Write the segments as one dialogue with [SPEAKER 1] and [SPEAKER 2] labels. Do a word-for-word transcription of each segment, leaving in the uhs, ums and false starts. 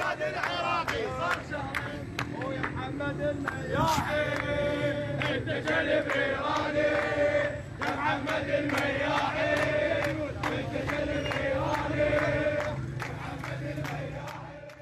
[SPEAKER 1] زاد العراقي صار شهرين ويا محمد المياحي انت جلب ايراني يا محمد المياحي انت جلب ايراني يا محمد المياحي.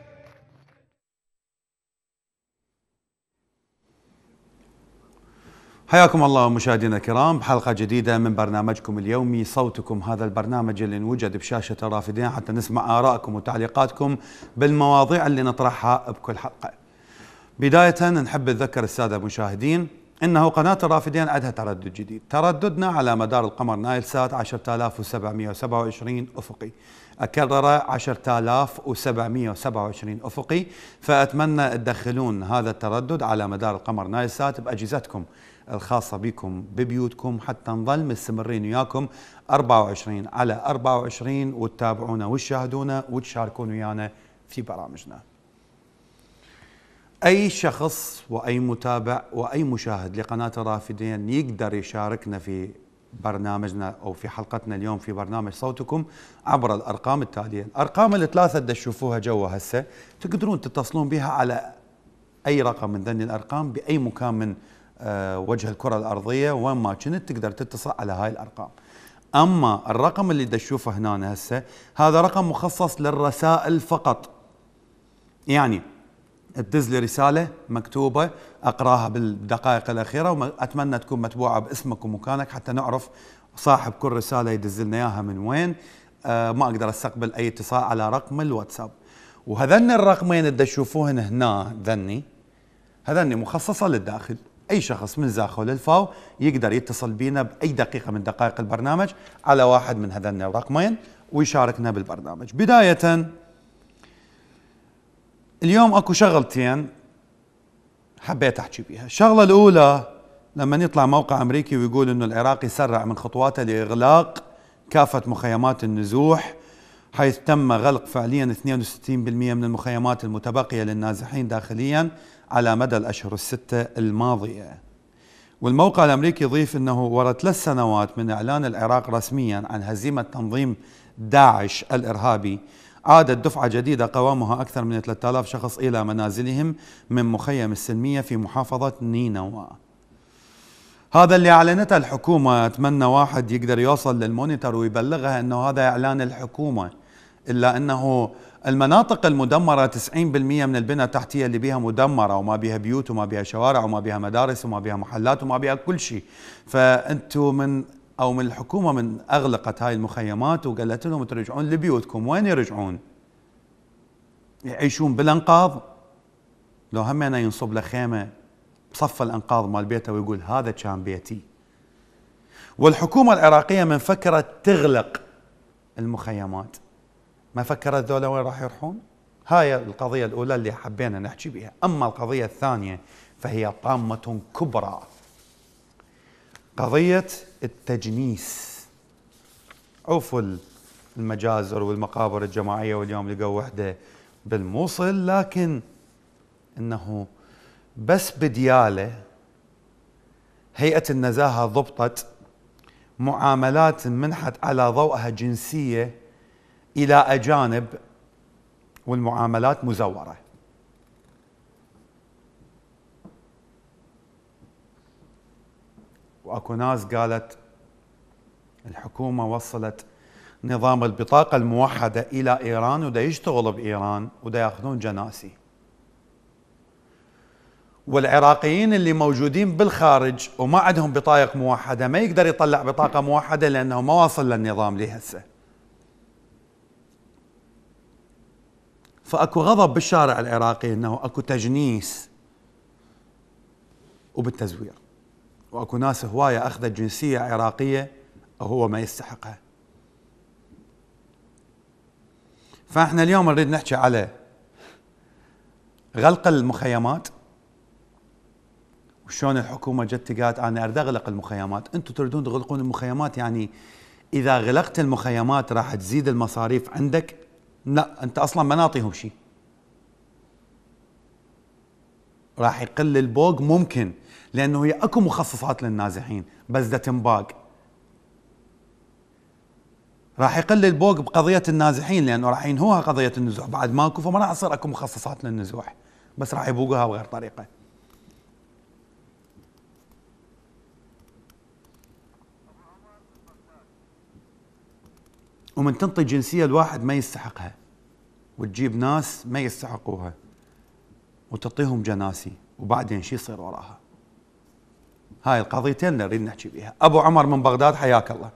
[SPEAKER 2] حياكم الله مشاهدينا الكرام بحلقة جديدة من برنامجكم اليومي صوتكم، هذا البرنامج اللي نوجد بشاشة الرافدين حتى نسمع آرائكم وتعليقاتكم بالمواضيع اللي نطرحها بكل حلقة. بداية نحب نذكر السادة المشاهدين إنه قناة الرافدين عندها تردد جديد، ترددنا على مدار القمر نايل سات عشرة آلاف وسبعمئة وسبعة وعشرين أفقي، أكرره عشرة آلاف وسبعمئة وسبعة وعشرين أفقي، فأتمنى تدخلون هذا التردد على مدار القمر نايل سات بأجهزتكم الخاصة بكم ببيوتكم حتى نظل مستمرين وياكم أربعة وعشرين على أربعة وعشرين وتتابعونا وتشاهدونا وتشاركون ويانا في برامجنا. أي شخص وأي متابع وأي مشاهد لقناة الرافدين يقدر يشاركنا في برنامجنا أو في حلقتنا اليوم في برنامج صوتكم عبر الأرقام التالية. الأرقام الثلاثة اللي تشوفوها جوا هسه تقدرون تتصلون بها على أي رقم من ذني الأرقام بأي مكان من أه وجه الكرة الأرضية، وين ما كنت تقدر تتصل على هاي الأرقام. أما الرقم اللي تشوفه هنا هسه هذا رقم مخصص للرسائل فقط، يعني تدز لي رسالة مكتوبة أقراها بالدقائق الأخيرة وأتمنى تكون متبوعة باسمك ومكانك حتى نعرف صاحب كل رسالة يدز لنا إياها من وين. أه ما أقدر أستقبل أي اتصال على رقم الواتساب. وهذني الرقمين اللي تشوفوهن هنا ذني هذني مخصصة للداخل، أي شخص من زاخو للفاو يقدر يتصل بينا بأي دقيقة من دقائق البرنامج على واحد من هذين الرقمين ويشاركنا بالبرنامج. بداية اليوم أكو شغلتين حبيت أحكي بيها. الشغلة الأولى لما يطلع موقع أمريكي ويقول إنه العراق يسرع من خطواته لإغلاق كافة مخيمات النزوح، حيث تم غلق فعليا اثنين وستين بالمئة من المخيمات المتبقية للنازحين داخليا على مدى الأشهر الستة الماضية. والموقع الأمريكي يضيف أنه وراء ثلاث سنوات من إعلان العراق رسميا عن هزيمة تنظيم داعش الإرهابي، عادت دفعة جديدة قوامها أكثر من ثلاثة آلاف شخص إلى منازلهم من مخيم السلمية في محافظة نينوى. هذا اللي أعلنته الحكومة. أتمنى واحد يقدر يوصل للمونيتور ويبلغها أنه هذا إعلان الحكومة، إلا أنه المناطق المدمرة تسعين بالمئة من البنى التحتية اللي بيها مدمرة وما بيها بيوت وما بيها شوارع وما بيها مدارس وما بيها محلات وما بيها كل شيء. فأنتوا من أو من الحكومة من أغلقت هاي المخيمات وقالت لهم ترجعون لبيوتكم. وين يرجعون؟ يعيشون بالأنقاض؟ لو همنا ينصب له خيمة بصف الأنقاض مال بيته ويقول هذا كان بيتي. والحكومة العراقية من فكرت تغلق المخيمات ما فكرت ذولا وين راح يروحون؟ هاي القضية الأولى اللي حبينا نحكي بها. أما القضية الثانية فهي طامة كبرى، قضية التجنيس. عوفوا المجازر والمقابر الجماعية، واليوم لقوا وحدة بالموصل، لكن إنه بس بديالة هيئة النزاهة ضبطت معاملات منحت على ضوءها جنسية إلى أجانب، والمعاملات مزورة. وأكو ناس قالت الحكومة وصلت نظام البطاقة الموحدة إلى إيران ودا يشتغل بإيران ودا يأخذون جناسي. والعراقيين اللي موجودين بالخارج وما عندهم بطاقة موحدة ما يقدر يطلع بطاقة موحدة لأنه ما واصل للنظام ليه هسه. فأكو غضب بالشارع العراقي أنه أكو تجنيس وبالتزوير، وأكو ناس هواية أخذت جنسية عراقية وهو ما يستحقها. فإحنا اليوم نريد نحكي على غلق المخيمات وشون الحكومة جت قالت أنا أريد أغلق المخيمات. أنتم تريدون تغلقون المخيمات، يعني إذا غلقت المخيمات راح تزيد المصاريف عندك؟ لا، أنت أصلا ما نعطيهم شيء، راح يقل البوق ممكن، لأنه هي أكو مخصصات للنازحين بس دا تنباق. راح يقل البوق بقضيه النازحين، لانه راح ينهوها قضيه النزوح بعد ماكو، فما راح يصير اكو مخصصات للنزوح، بس راح يبوقوها بغير طريقه. ومن تنطي جنسيه الواحد ما يستحقها وتجيب ناس ما يستحقوها وتعطيهم جناسي، وبعدين شو يصير وراها؟ هاي القضيتين اللي نريد نحكي بيها. ابو عمر من بغداد، حياك الله.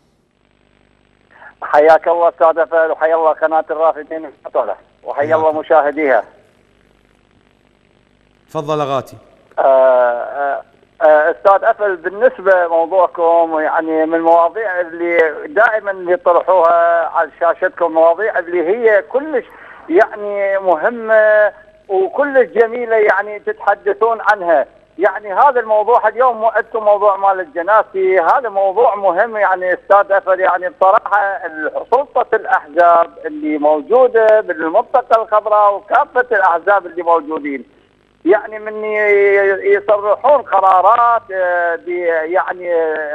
[SPEAKER 3] حياك الله استاذ افل، وحيا الله قناه الرافدين المفضله، وحيا الله مشاهديها.
[SPEAKER 2] تفضل اغاتي.
[SPEAKER 3] آه آه آه استاذ افل، بالنسبه موضوعكم يعني من المواضيع اللي دائما يطرحوها على شاشتكم، مواضيع اللي هي كلش يعني مهمه وكلش جميله يعني تتحدثون عنها. يعني هذا الموضوع اليوم عندكم موضوع مال الجناسي، هذا موضوع مهم يعني استاذ افل. يعني بصراحه سلطه الاحزاب اللي موجوده بالمنطقه الخضراء وكافه الاحزاب اللي موجودين، يعني من يصرحون قرارات يعني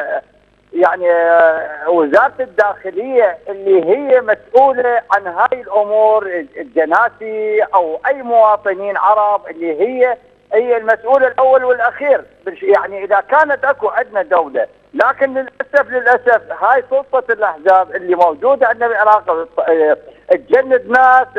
[SPEAKER 3] يعني وزاره الداخليه اللي هي مسؤوله عن هاي الامور، الجناسي او اي مواطنين عرب اللي هي هي المسؤول الاول والاخير. يعني اذا كانت اكو عندنا دوله، لكن للاسف للاسف هاي سلطه الاحزاب اللي موجوده عندنا بالعراق تجند ناس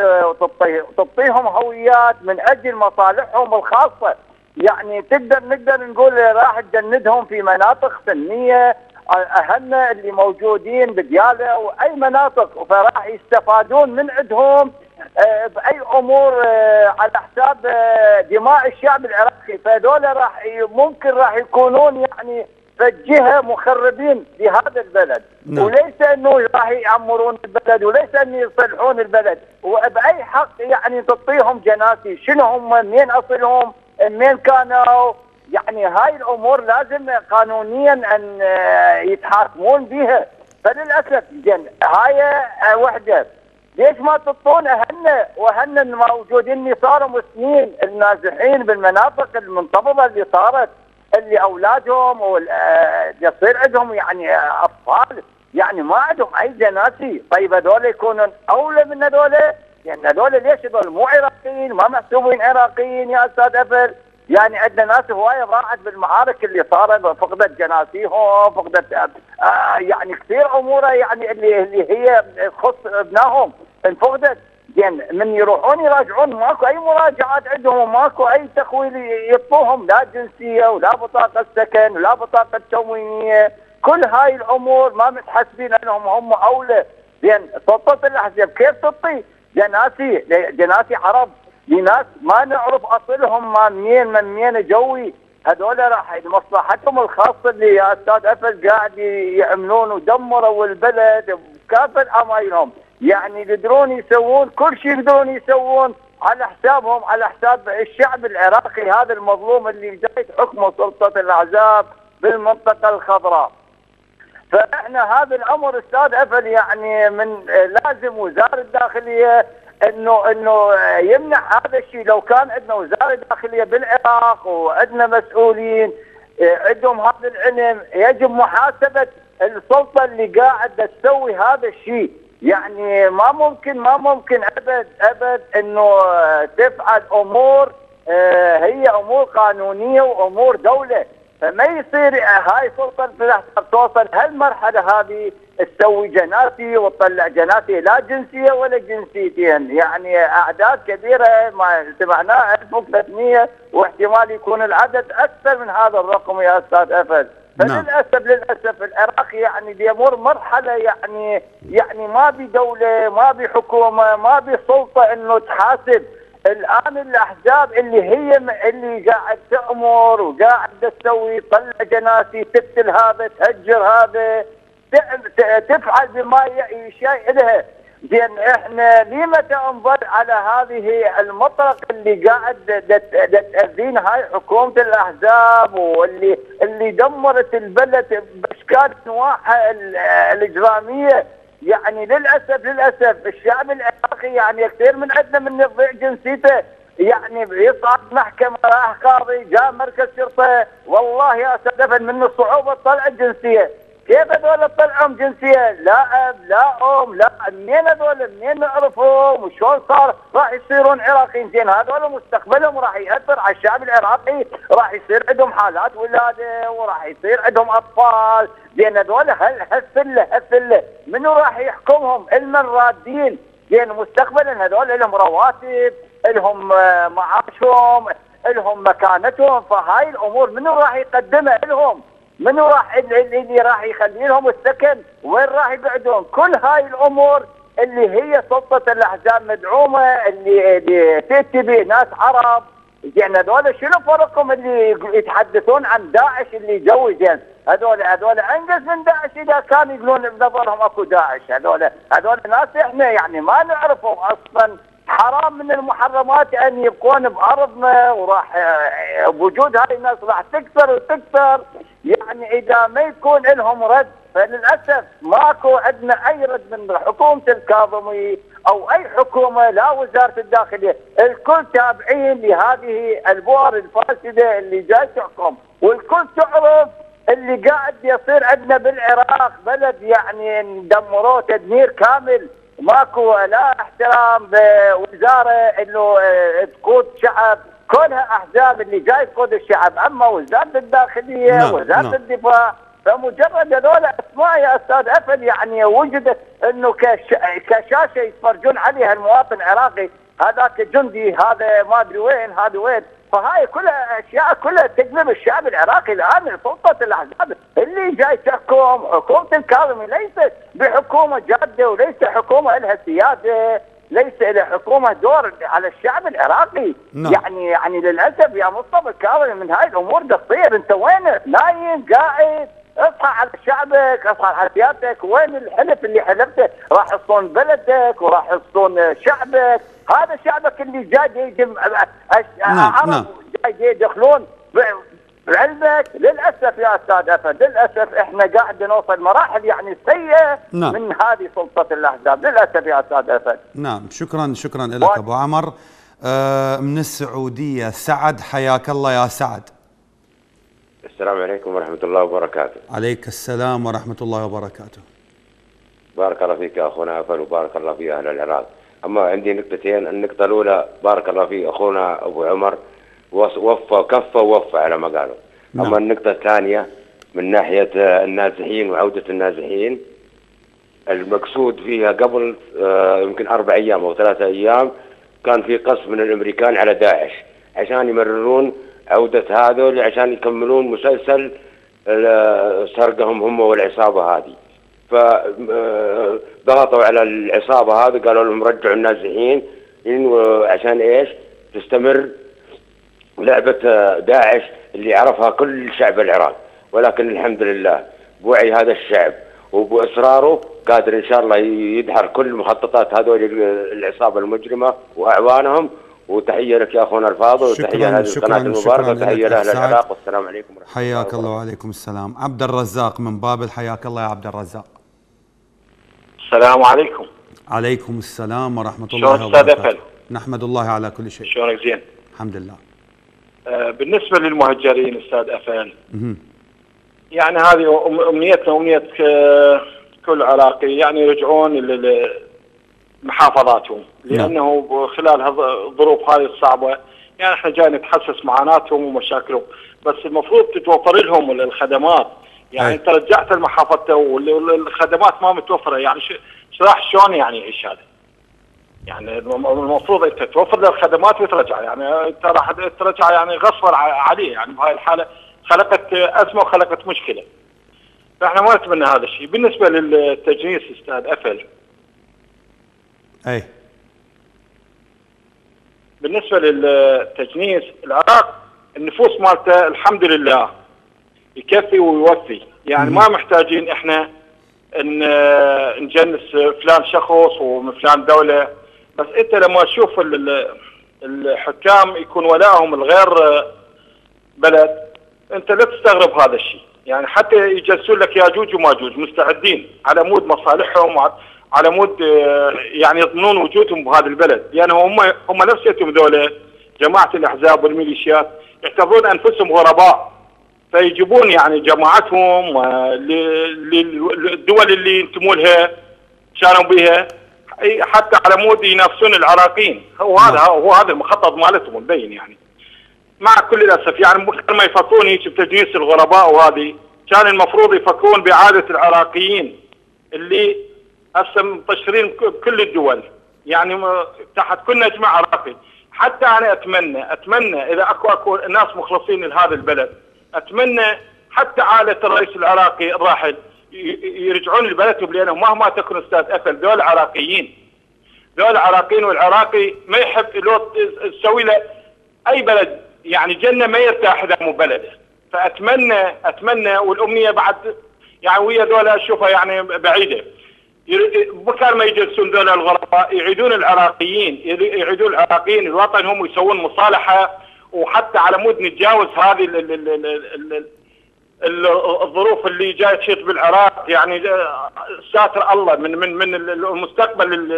[SPEAKER 3] وتعطيهم هويات من اجل مصالحهم الخاصه. يعني تقدر نقدر نقول راح تجندهم في مناطق سلميه، اهلنا اللي موجودين بدياله واي مناطق، فراح يستفادون من عندهم باي امور على حساب دماء الشعب العراقي. فهذول راح ممكن راح يكونون يعني فجهه مخربين لهذا البلد. نعم. وليس انه راح يعمرون البلد، وليس انه يصلحون البلد، وباي حق يعني تعطيهم جناسي؟ شنو هم؟ منين اصلهم؟ منين كانوا؟ يعني هاي الامور لازم قانونيا ان يتحاكمون بها. فللاسف جن هاي وحده. ليش ما تعطون اهلنا واهلنا الموجودين اللي صاروا سنين النازحين بالمناطق المنتفضه اللي صارت، اللي اولادهم يصير عندهم يعني اطفال يعني ما عندهم اي جناسي؟ طيب هذول يكونون اولى من هذول؟ لان هذول ليش هذول مو عراقيين، ما محسوبين عراقيين يا استاذ افل؟ يعني عندنا ناس هوايه راحت بالمعارك اللي صارت، فقدت جناسيهم، فقدت آه يعني كثير اموره يعني اللي اللي هي تخص ابنائهم انفقدت. زين من يروحون يراجعون ماكو اي مراجعات عندهم، وماكو اي تخويل يعطوهم، لا جنسيه ولا بطاقه سكن ولا بطاقه تموينيه. كل هاي الامور ما متحسبين انهم هم اولى. زين سلطه الاحزاب كيف تعطي جناسي جناسي عرب لناس ما نعرف اصلهم ما منين من منين جوي؟ هذول راح مصلحتهم الخاصه اللي يا استاذ افل قاعد يعملون ودمروا البلد بكافه عمايلهم. يعني يقدرون يسوون كل شيء، يقدرون يسوون على حسابهم، على حساب الشعب العراقي هذا المظلوم اللي جاي حكمه سلطه الاحزاب بالمنطقه الخضراء. فاحنا هذا الامر استاذ افل يعني من لازم وزاره الداخليه انه انه يمنع هذا الشيء. لو كان عندنا وزاره داخليه بالعراق وعندنا مسؤولين عندهم هذا العلم، يجب محاسبه السلطه اللي قاعده تسوي هذا الشيء. يعني ما ممكن ما ممكن ابد ابد انه تفعل امور هي امور قانونيه وامور دوله. فما يصير هاي سلطه توصل هالمرحله هذه تسوي جناسي وتطلع جناسي لا جنسيه ولا جنسيتين. يعني اعداد كبيره ما سمعناها ألف وثلاثمئة، واحتمال يكون العدد اكثر من هذا الرقم يا استاذ افل. فللاسف للاسف العراق يعني بيمر مرحله يعني يعني ما بدوله، ما بحكومه، ما بسلطه انه تحاسب. الان الاحزاب اللي هي اللي قاعد تامر وقاعد تسوي تطلع جناسي، تقتل هذا، تهجر هذا، تفعل بما يشاء لها. زين احنا لمتى نظل على هذه المطرق اللي قاعد تاذينا هاي حكومه الاحزاب، واللي اللي دمرت البلد باشكال انواعها الاجراميه؟ يعني للاسف للاسف الشعب العراقي يعني كثير من عندنا من يضيع جنسيته. يعني يصعد محكمه، راح قاضي، جاء مركز شرطه، والله يا استاذ من الصعوبه طلع الجنسيه. كيف هذول طلعوا جنسيه؟ لا اب لا ام لا منين هذول؟ منين نعرفهم وشلون صار راح يصيرون عراقيين؟ زين هذول مستقبلهم راح ياثر على الشعب العراقي، راح يصير عندهم حالات ولاده وراح يصير عندهم اطفال. زين هذول هالفله هالفله منو راح يحكمهم؟ المرادين. زين مستقبلا هذول لهم رواتب، لهم معاشهم، لهم مكانتهم، فهاي الامور منو راح يقدمها لهم؟ منو راح اللي راح يخلي لهم السكن؟ وين راح يقعدون؟ كل هاي الامور اللي هي سلطه الاحزاب مدعومه اللي, اللي تاتي به ناس عرب. زين هذول شنو فرقهم اللي يتحدثون عن داعش اللي جوي؟ زين هذول هذول انجز من داعش اذا كانوا يقولون بنظرهم اكو داعش. هذول هذول ناس احنا يعني ما نعرفهم اصلا. حرام من المحرمات ان يبقون بارضنا، وراح بوجود هاي الناس راح تكثر وتكثر. يعني اذا ما يكون لهم رد، فللاسف ماكو عندنا اي رد من حكومه الكاظمي او اي حكومه، لا وزاره الداخليه، الكل تابعين لهذه البؤر الفاسده اللي جاي تحكم، والكل تعرف اللي قاعد يصير عندنا بالعراق بلد يعني ندمروه تدمير كامل. ماكو لا احترام بوزاره انه تقود شعب، كلها احزاب اللي جاي تقود الشعب. اما وزاره الداخليه
[SPEAKER 2] نعم
[SPEAKER 3] وزاره نعم. الدفاع فمجرد هذول اسماء يا استاذ افل يعني وجدت انه كش... كشاشه يتفرجون عليها المواطن العراقي، هذاك جندي، هذا ما ادري وين، هذا وين. فهاي كلها اشياء كلها تجذب الشعب العراقي الان سلطه الاحزاب اللي جاي تحكم. حكومه الكاظمي ليست بحكومه جاده، وليس حكومه لها سياده، ليس لها حكومه دور على الشعب العراقي.
[SPEAKER 2] نعم.
[SPEAKER 3] يعني يعني للاسف يا مصطفى الكاظمي من هاي الامور تصير. انت وينك؟ نايم قاعد؟ اصحى على شعبك، اصحى على سيادتك. وين الحلف اللي حلفته؟ راح يصون بلدك وراح يصون شعبك. هذا شعبك اللي جاي يهجم عرب،
[SPEAKER 2] نعم.
[SPEAKER 3] جاي يدخلون بعلمك. للاسف يا استاذ افد، للاسف احنا قاعد نوصل مراحل يعني سيئه
[SPEAKER 2] نعم.
[SPEAKER 3] من هذه سلطه الاحزاب، للاسف يا استاذ افد.
[SPEAKER 2] نعم شكرا شكرا لك ابو عمر. آه من السعوديه سعد، حياك الله يا سعد.
[SPEAKER 4] السلام عليكم ورحمة الله وبركاته.
[SPEAKER 2] عليك السلام ورحمة الله وبركاته.
[SPEAKER 4] بارك الله فيك أخونا أفل، وبارك الله في أهل العراق. أما عندي نقطتين. النقطة الأولى بارك الله في أخونا أبو عمر، وفى كفى ووفى على ما قالوا. نعم. أما النقطة الثانية من ناحية النازحين وعودة النازحين، المقصود فيها قبل يمكن أربع أيام أو ثلاثة أيام كان في قصف من الأمريكان على داعش عشان يمررون عودة هذول، عشان يكملون مسلسل سرقهم هم والعصابة هذه. فضغطوا على العصابة هذه، قالوا لهم رجعوا النازحين عشان ايش؟ تستمر لعبة داعش اللي عرفها كل شعب العراق. ولكن الحمد لله بوعي هذا الشعب وبإصراره قادر إن شاء الله يدحر كل مخططات هذول العصابة المجرمة وأعوانهم. وتحية لك يا أخونا الفاضل، وتحية لهذه القناة المباركة، وتحية لأهل العراق، والسلام عليكم ورحمة الله وبركاته.
[SPEAKER 2] حياك الله وعليكم السلام. عبد الرزاق من بابل، حياك الله يا عبد الرزاق.
[SPEAKER 5] السلام عليكم.
[SPEAKER 2] عليكم السلام ورحمة الله وبركاته.
[SPEAKER 5] شلون أستاذ أفل؟
[SPEAKER 2] نحمد الله على كل شيء.
[SPEAKER 5] شلونك؟ زين
[SPEAKER 2] الحمد لله.
[SPEAKER 5] آه بالنسبة للمهجرين أستاذ أفل، يعني هذه أمنيتنا أمنية كل عراقي، يعني يرجعون محافظاتهم، لانه خلال الظروف هذه الصعبه يعني احنا جاي نتحسس معاناتهم ومشاكلهم، بس المفروض تتوفر لهم الخدمات. يعني انت رجعت المحافظه والخدمات ما متوفره، يعني شو راح شلون يعني يعيش هذا؟ يعني المفروض انت توفر له الخدمات وترجع، يعني انت راح ترجع يعني غصبا عليه. يعني بهاي الحاله خلقت ازمه وخلقت مشكله. فاحنا ما نتمنى هذا الشيء. بالنسبه للتجنيس استاذ افل،
[SPEAKER 2] اي
[SPEAKER 5] بالنسبه للتجنيس العراق النفوس مالته الحمد لله يكفي ويوفي، يعني ما محتاجين احنا ان نجنس فلان شخص ومن فلان دوله. بس انت لما تشوف الحكام يكون ولاهم الغير بلد، انت لا تستغرب هذا الشيء. يعني حتى يجلسون لك ياجوج وماجوج مستعدين على مود مصالحهم، على مود يعني يضمنون وجودهم بهذا البلد، لان يعني هم هم نفسهم ذولا جماعه الاحزاب والميليشيات يعتبرون انفسهم غرباء. فيجيبون يعني جماعتهم للدول اللي ينتموا لها كانوا بها حتى على مود ينافسون العراقيين. هو هذا هو هذا المخطط مالتهم مبين يعني. مع كل الاسف يعني بدل ما يفكرون هيك بتجنيس الغرباء، وهذه كان المفروض يفكرون باعاده العراقيين اللي هسه منتشرين بكل الدول يعني تحت كل نجمه عراقي. حتى انا اتمنى اتمنى اذا اكو اكو ناس مخلصين لهذا البلد، اتمنى حتى عائله الرئيس العراقي الراحل يرجعون لبلدهم، لانه مهما تكن استاذ اكل دول عراقيين دول عراقيين، والعراقي ما يحب لو تسوي له اي بلد يعني جنه ما يرتاح اذا مو بلده. فاتمنى اتمنى والامنيه بعد يعني ويا دول اشوفها يعني بعيده، بكره ما يجلسون دول الغرباء يعيدون العراقيين يعيدون العراقيين الوطن هم يسوون مصالحه، وحتى على مود نتجاوز هذه ال ال ال ال ال ال الظروف اللي جايه تشيط بالعراق. يعني ساتر الله من من من المستقبل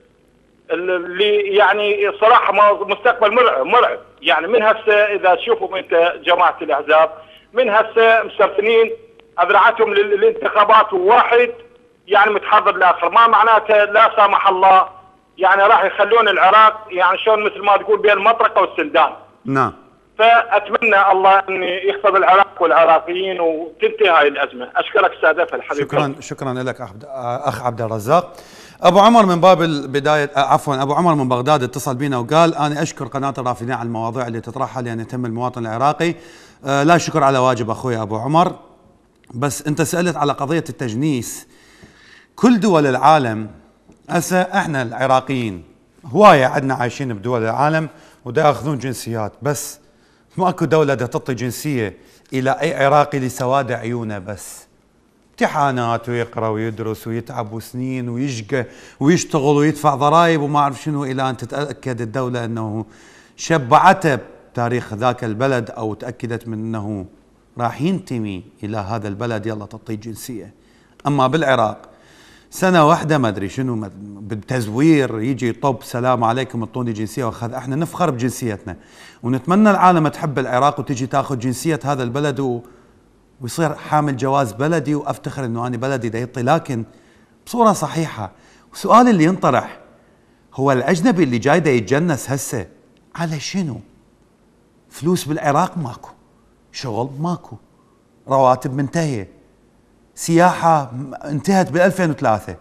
[SPEAKER 5] اللي يعني صراحه مستقبل مرعب مرعب يعني. من هسه اذا تشوفوا انت جماعه الاحزاب من هسه مسترسلين اذرعتهم للانتخابات، وواحد يعني متحضر لاخر، ما معناته لا سامح الله يعني راح يخلون العراق يعني شلون مثل ما تقول بين المطرقه والسندان.
[SPEAKER 2] نعم.
[SPEAKER 5] فاتمنى الله ان يحفظ العراق والعراقيين وتنتهي هاي الازمه. اشكرك استاذ افل حبيبي.
[SPEAKER 2] شكرا شكرا لك اخ عبد الرزاق. ابو عمر من باب البدايه عفوا ابو عمر من بغداد اتصل بينا وقال انا اشكر قناه الرافدين على المواضيع اللي تطرحها لان يتم المواطن العراقي. آه لا شكر على واجب اخوي ابو عمر. بس انت سالت على قضيه التجنيس. كل دول العالم هسه احنا العراقيين هوايه عندنا عايشين بدول العالم ودا ياخذون جنسيات، بس ماكو دوله دا تعطي جنسيه الى اي عراقي لسواد عيونه بس. امتحانات ويقرا ويدرس ويتعب وسنين ويشقى ويشتغل ويدفع ضرائب وما اعرف شنو الى ان تتاكد الدوله انه شبعته بتاريخ ذاك البلد او تاكدت من انه راح ينتمي الى هذا البلد يلا تعطيه جنسيه. اما بالعراق سنه واحده ما ادري شنو بالتزوير يجي طب سلام عليكم اعطوني جنسيه واخذ. احنا نفخر بجنسيتنا ونتمنى العالم تحب العراق وتجي تاخذ جنسيه هذا البلد و ويصير حامل جواز بلدي وافتخر انه انا بلدي دا يعطي، لكن بصوره صحيحه. والسؤال اللي ينطرح هو الاجنبي اللي جاي دا يتجنس هسه على شنو؟ فلوس بالعراق ماكو، شغل ماكو، رواتب منتهيه، سياحه انتهت ب ألفين وثلاثة،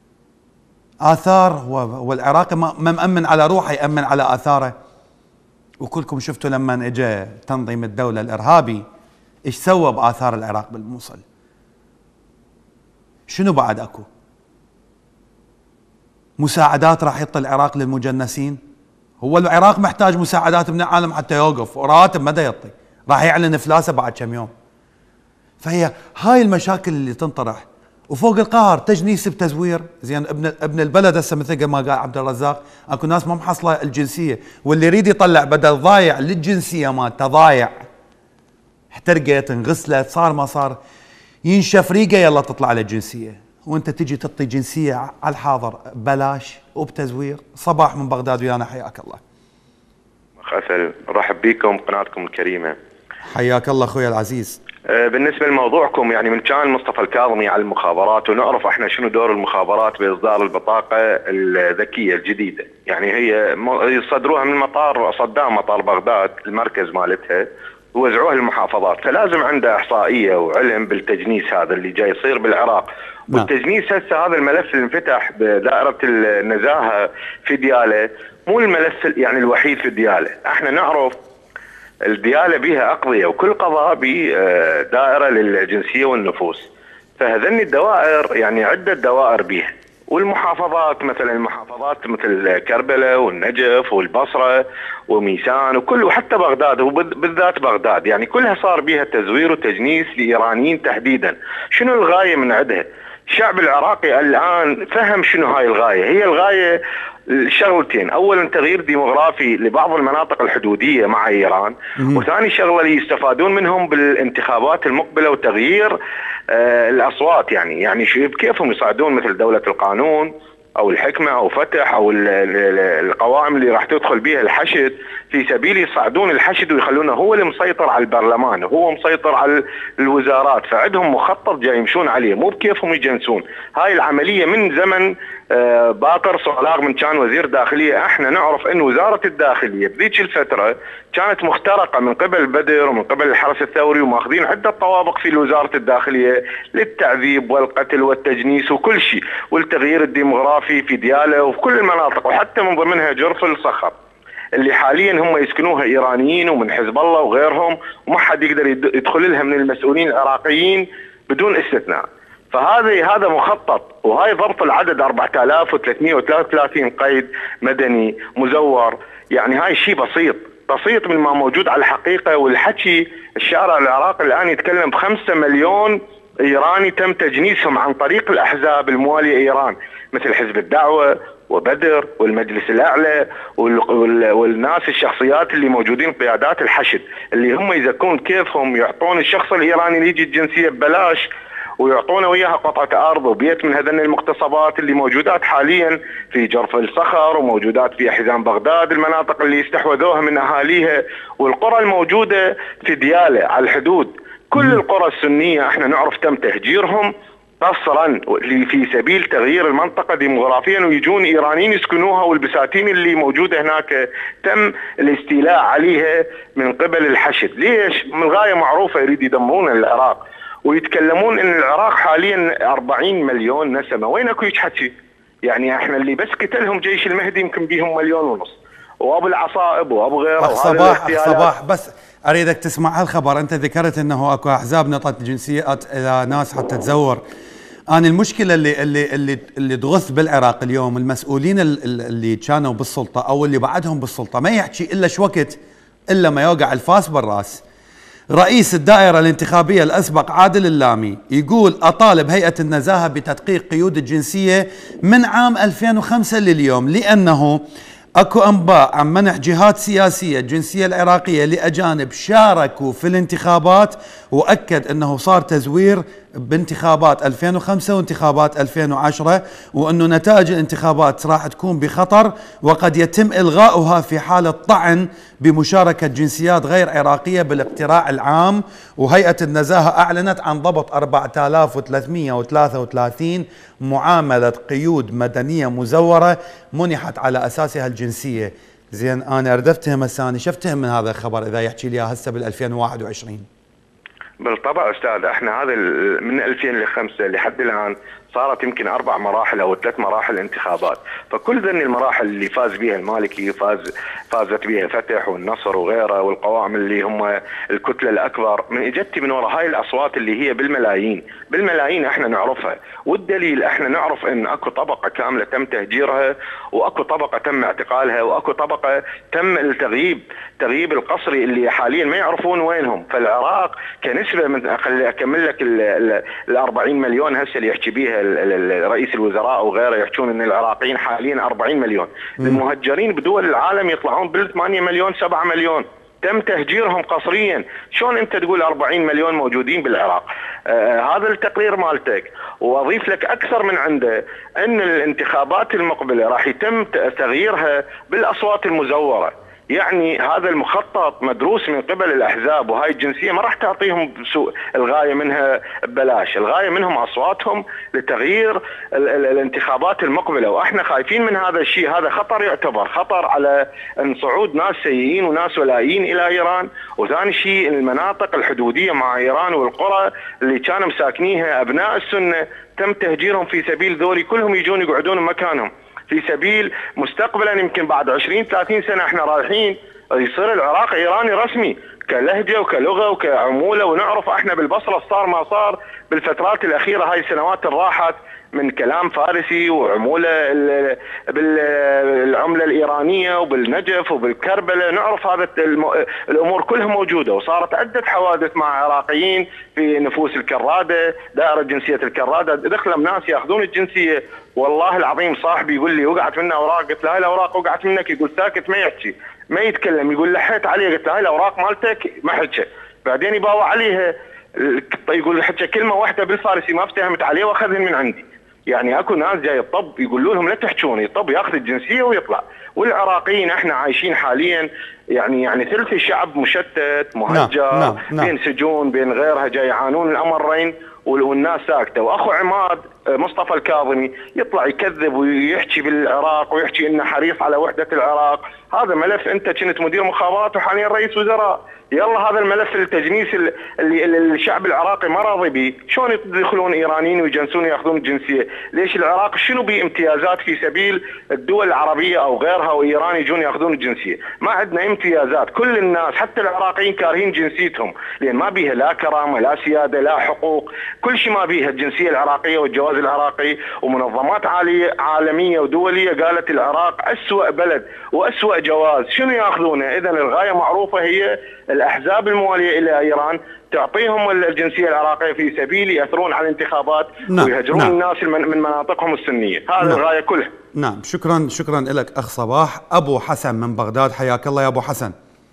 [SPEAKER 2] اثار والعراقي ما مأمن على روحه يأمن على اثاره. وكلكم شفتوا لما اجى تنظيم الدوله الارهابي ايش سوى باثار العراق بالموصل؟ شنو بعد اكو؟ مساعدات راح يعطي العراق للمجنسين؟ هو العراق محتاج مساعدات من العالم حتى يوقف، وراتب ما دا يعطي، راح يعلن افلاسه بعد كم يوم. فهي هاي المشاكل اللي تنطرح، وفوق القهر تجنيس بتزوير. زين ابن ابن البلد هسه مثل ما قال عبد الرزاق اكو ناس ما محصله الجنسيه، واللي يريد يطلع بدل ضايع للجنسيه مالته ضايع، احترقت انغسلت صار ما صار ينشف ريقه يلا تطلع على الجنسيه، وانت تجي تعطي جنسيه على الحاضر بلاش وبتزوير. صباح من بغداد ويانا حياك الله.
[SPEAKER 6] أسأل رحب بكم قناتكم الكريمه.
[SPEAKER 2] حياك الله اخوي العزيز.
[SPEAKER 6] بالنسبه لموضوعكم يعني من كان مصطفى الكاظمي على المخابرات، ونعرف احنا شنو دور المخابرات باصدار البطاقه الذكيه الجديده، يعني هي يصدروها من مطار صدام مطار بغداد المركز مالتها ووزعوها للمحافظات، فلازم عنده احصائيه وعلم بالتجنيس هذا اللي جاي يصير بالعراق. والتجنيس هسه هذا الملف اللي انفتح بدائره النزاهه في دياله مو الملف يعني الوحيد في دياله، احنا نعرف الديالة بها أقضية وكل قضاء بدائرة للجنسية والنفوس، فهذني الدوائر يعني عدة دوائر بها. والمحافظات مثلا المحافظات مثل كربلاء والنجف والبصرة وميسان وكل وحتى بغداد وبالذات بغداد يعني كلها صار بها تزوير وتجنيس لإيرانيين تحديدا. شنو الغاية من عندها؟ الشعب العراقي الآن فهم شنو هاي الغاية. هي الغاية شغلتين، اولا تغيير ديموغرافي لبعض المناطق الحدوديه مع ايران، وثاني شغله اللي يستفادون منهم بالانتخابات المقبله وتغيير آه الاصوات، يعني يعني كيفهم يصعدون مثل دوله القانون او الحكمه او فتح او القوائم اللي راح تدخل بها الحشد في سبيل يصعدون الحشد ويخلونه هو اللي مسيطر على البرلمان، هو مسيطر على الوزارات، فعندهم مخطط جاي يمشون عليه، مو بكيفهم يجنسون. هاي العمليه من زمن باقر صلاغ من كان وزير داخليه. احنا نعرف ان وزاره الداخليه بذيك الفتره كانت مخترقه من قبل بدر ومن قبل الحرس الثوري، وماخذين عده طوابق في وزاره الداخليه للتعذيب والقتل والتجنيس وكل شيء، والتغيير الديمغرافي في دياله وفي كل المناطق، وحتى من ضمنها جرف الصخر اللي حاليا هم يسكنوها ايرانيين ومن حزب الله وغيرهم، وما حد يقدر يدخل لها من المسؤولين العراقيين بدون استثناء. فهذا هذا مخطط، وهاي ضبط العدد أربعة آلاف وثلاثمئة وثلاثة وثلاثين قيد مدني مزور، يعني هاي شيء بسيط بسيط من ما موجود على الحقيقه. والحكي الشارع العراقي الان يتكلم بخمسة مليون ايراني تم تجنيسهم عن طريق الاحزاب المواليه ايران، مثل حزب الدعوه وبدر والمجلس الاعلى والناس الشخصيات اللي موجودين قيادات الحشد، اللي هم يزكون كيفهم يعطون الشخص الايراني اللي يجي الجنسيه ببلاش، ويعطونا وياها قطعه ارض وبيت من هذين المغتصبات اللي موجودات حاليا في جرف الصخر وموجودات في حزام بغداد، المناطق اللي استحوذوها من اهاليها، والقرى الموجوده في دياله على الحدود. كل القرى السنيه احنا نعرف تم تهجيرهم قصرا في سبيل تغيير المنطقه ديموغرافيا، ويجون ايرانيين يسكنوها، والبساتين اللي موجوده هناك تم الاستيلاء عليها من قبل الحشد. ليش؟ من غايه معروفه، يريد يدمرون العراق، ويتكلمون ان العراق حاليا أربعين مليون نسمه. وين اكو هيك حكي؟ يعني احنا اللي بس قتلهم جيش المهدي يمكن بيهم مليون ونص، وابو العصائب وابو غيره.
[SPEAKER 2] اخ صباح اخ صباح بس اريدك تسمع هالخبر. انت ذكرت انه اكو احزاب نطت جنسيات الى ناس حتى تزور. انا المشكله اللي اللي اللي اللي تغث بالعراق اليوم، المسؤولين اللي كانوا بالسلطه او اللي بعدهم بالسلطه ما يحكي الا شو وقت الا ما يوقع الفاس بالراس. رئيس الدائرة الانتخابية الأسبق عادل اللامي يقول أطالب هيئة النزاهة بتدقيق قيود الجنسية من عام ألفين وخمسة لليوم، لأنه أكو أنباء عن منح جهات سياسية الجنسية العراقية لأجانب شاركوا في الانتخابات، وأكد أنه صار تزوير بانتخابات ألفين وخمسة وانتخابات ألفين وعشرة، وأنه نتائج الانتخابات راح تكون بخطر وقد يتم إلغاؤها في حالة طعن بمشاركة جنسيات غير عراقية بالاقتراع العام. وهيئة النزاهة أعلنت عن ضبط أربعة آلاف وثلاثمئة وثلاثة وثلاثين معاملة قيود مدنية مزورة منحت على أساسها الجنسية. زين أنا أردفتهم الثاني، شفتهم من هذا الخبر إذا يحكي لي هسه بال ألفين وواحد وعشرين.
[SPEAKER 6] بالطبع استاذ، احنا هذا من ألفين وخمسة لحد الان صارت يمكن اربع مراحل او ثلاث مراحل انتخابات، فكل ذني المراحل اللي فاز بها المالكي فاز فازت بها فتح والنصر وغيره والقوائم اللي هم الكتله الاكبر، من اجتي من وراء هاي الاصوات اللي هي بالملايين بالملايين احنا نعرفها. والدليل احنا نعرف ان اكو طبقه كامله تم تهجيرها، واكو طبقه تم اعتقالها، واكو طبقه تم التغييب تغييب القسري اللي حاليا ما يعرفون وينهم. فالعراق كنسبه من اكمل لك ال أربعين مليون هسه اللي يحكي بيها رئيس الوزراء وغيره، يحكون ان العراقيين حاليا أربعين مليون، المهجرين بدول العالم يطلعون بال ثمانية مليون سبعة مليون تم تهجيرهم قسريا. شلون انت تقول أربعين مليون موجودين بالعراق؟ آه هذا التقرير مالتك. واضيف لك اكثر من عنده ان الانتخابات المقبله راح يتم تغييرها بالاصوات المزوره، يعني هذا المخطط مدروس من قبل الاحزاب، وهاي الجنسيه ما راح تعطيهم سوء، الغايه منها ببلاش، الغايه منهم اصواتهم لتغيير ال ال الانتخابات المقبله. واحنا خايفين من هذا الشيء، هذا خطر، يعتبر خطر على ان صعود ناس سيئين وناس ولائيين الى ايران. وثاني شيء المناطق الحدوديه مع ايران والقرى اللي كانوا مساكنيها ابناء السنه تم تهجيرهم في سبيل ذولي كلهم يجون يقعدون مكانهم، في سبيل مستقبلا يمكن بعد عشرين ثلاثين سنه احنا رايحين يصير العراق ايراني رسمي كلهجه وكلغه وكعموله. ونعرف احنا بالبصره صار ما صار بالفترات الاخيره، هاي السنوات اللي راحت من كلام فارسي وعموله بالعمله الايرانيه وبالنجف وبالكربله. نعرف هذا الامور كلها موجوده، وصارت عده حوادث مع عراقيين في نفوس الكراده، دائره جنسيه الكراده، دخلوا ناس ياخذون الجنسيه. والله العظيم صاحبي يقول لي وقعت منه اوراق، قلت له هاي الاوراق وقعت منك؟ يقول ساكت ما يحكي ما يتكلم، يقول لحيت عليه، قلت له هاي الاوراق مالتك ما حكى. بعدين يباوع عليها، يقول حكى كلمه واحده بالفارسي ما افتهمت عليه واخذهن من عندي. يعني اكو ناس جاي الطب يقولوا لهم لا تحجون، الطب ياخذ الجنسيه ويطلع. والعراقيين احنا عايشين حاليا يعني يعني ثلث الشعب مشتت مهجر،
[SPEAKER 2] نعم. نعم. نعم.
[SPEAKER 6] بين سجون بين غيرها، جاي يعانون الامرين والناس ساكته. واخو عماد مصطفى الكاظمي يطلع يكذب ويحكي بالعراق ويحكي انه حريص على وحده العراق. هذا ملف انت كنت مدير مخابرات وحاليا رئيس وزراء، يلا هذا الملف التجنيس اللي, اللي الشعب العراقي ما راضي به، شلون يدخلون ايرانيين ويجنسون وياخذون الجنسيه؟ ليش العراق شنو به امتيازات في سبيل الدول العربيه او غيرها وايران يجون ياخذون الجنسيه؟ ما عندنا امتيازات، كل الناس حتى العراقيين كارهين جنسيتهم لان ما بيها لا كرامه لا سياده لا حقوق، كل شيء ما بيها الجنسيه العراقيه والجواز العراقي. ومنظمات عاليه عالميه ودوليه قالت العراق اسوأ بلد واسوأ جواز، شنو ياخذونه؟ اذا الغايه معروفه، هي الاحزاب المواليه الى ايران تعطيهم الجنسيه العراقيه في سبيل ياثرون على الانتخابات. نعم. ويهجرون نعم. الناس من مناطقهم السنيه، هذا نعم. الغايه كلها.
[SPEAKER 2] نعم، شكرا شكرا لك اخ صباح. ابو حسن من بغداد، حياك الله يا ابو حسن.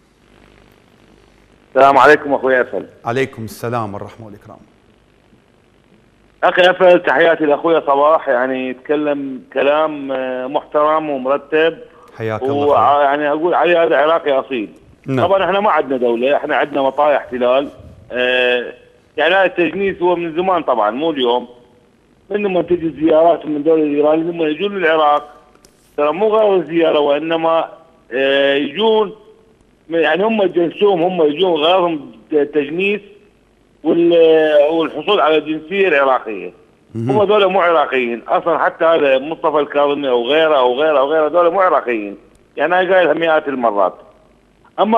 [SPEAKER 7] السلام عليكم اخوي افل.
[SPEAKER 2] عليكم السلام والرحمه والاكرام.
[SPEAKER 7] اخي افل، تحياتي لاخويا صباح، يعني يتكلم كلام محترم ومرتب،
[SPEAKER 2] حياك الله.
[SPEAKER 7] ويعني اقول عليه هذا عراقي اصيل.
[SPEAKER 2] نعم.
[SPEAKER 7] طبعا احنا ما عندنا دوله، احنا عندنا مطايا احتلال. اه يعني هذا التجنيس هو من زمان طبعا، مو اليوم. من لما تجي زيارات من دوله ايران لما يجون للعراق، ترى مو غير الزياره وانما اه يجون يعني هم يجنسوهم، هم يجون غيرهم تجنيس والحصول على الجنسيه العراقيه. هم دول مو عراقيين اصلا، حتى هذا مصطفى الكاظمي او غيره او غيره او غيره دول مو عراقيين، يعني انا قايلها مئات المرات. اما